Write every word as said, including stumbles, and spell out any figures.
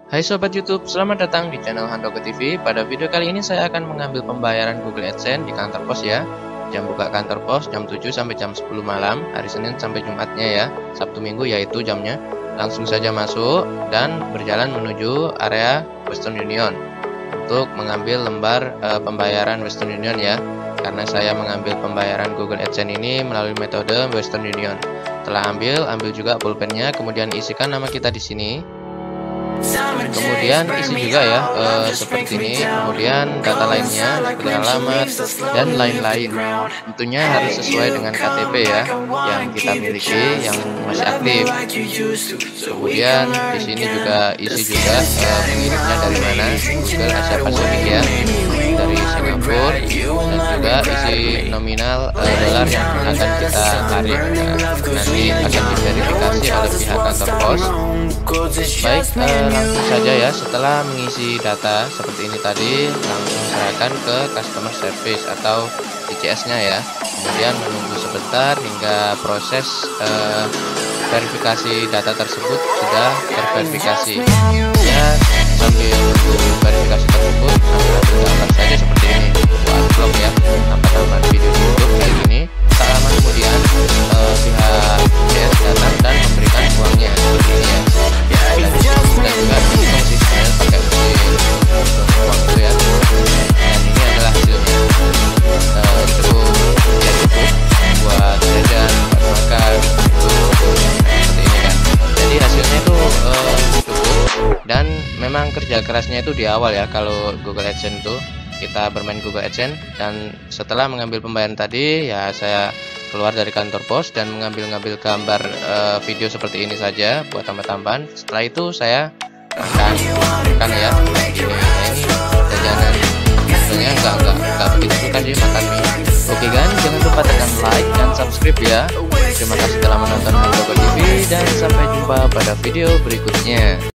Hai Sobat YouTube, selamat datang di channel Handoko T V. Pada video kali ini saya akan mengambil pembayaran Google AdSense di kantor pos ya. Jam buka kantor pos jam tujuh sampai jam sepuluh malam, hari Senin sampai Jumatnya ya. Sabtu Minggu yaitu jamnya. Langsung saja masuk dan berjalan menuju area Western Union untuk mengambil lembar e, pembayaran Western Union ya. Karena saya mengambil pembayaran Google AdSense ini melalui metode Western Union. Setelah ambil, ambil juga pulpennya, kemudian isikan nama kita di sini. Kemudian isi juga ya eh, seperti ini, kemudian data lainnya seperti alamat dan lain-lain. Tentunya harus sesuai dengan K T P ya yang kita miliki yang masih aktif. Kemudian di sini juga isi juga eh, pengirimnya dari mana, Google Asia Pasifik ya, dari Singapura, dan juga isi nominal eh, dolar yang akan kita tarik ya, nanti akan diverifikasi oleh pihak kantor pos. Baik, eh, langsung saja ya, setelah mengisi data seperti ini tadi, langsung serahkan ke customer service atau D C S-nya ya. Kemudian menunggu sebentar hingga proses eh, verifikasi data tersebut sudah terverifikasi. Ya, sambil menunggu verifikasi tersebut, sambil gambar saja seperti ini. Buat vlog ya, tanpa tambahan video di YouTube kayak gini. Tak lama kemudian eh, pihak D C S datang dan memberikan uangnya seperti ini ya. Dan juga dihitung sih sebenarnya pakai mesin uang itu ya. Dan ini adalah hasilnya. Uh, cukup ya cukup buat jajan, buat makan itu seperti ini kan. Jadi hasilnya itu uh, cukup, dan memang kerja kerasnya itu di awal ya. Kalau Google AdSense itu kita bermain Google AdSense, dan setelah mengambil pembayaran tadi ya saya keluar dari kantor pos dan mengambil-ngambil gambar uh, video seperti ini saja buat tambah-tambahan. Setelah itu saya makan makan ya ini, nah ini jajanan sebenarnya enggak enggak enggak begitu suka sih makan mie. Oke kan, jangan lupa tekan like dan subscribe ya. Terima kasih telah menonton Handoko T V dan sampai jumpa pada video berikutnya.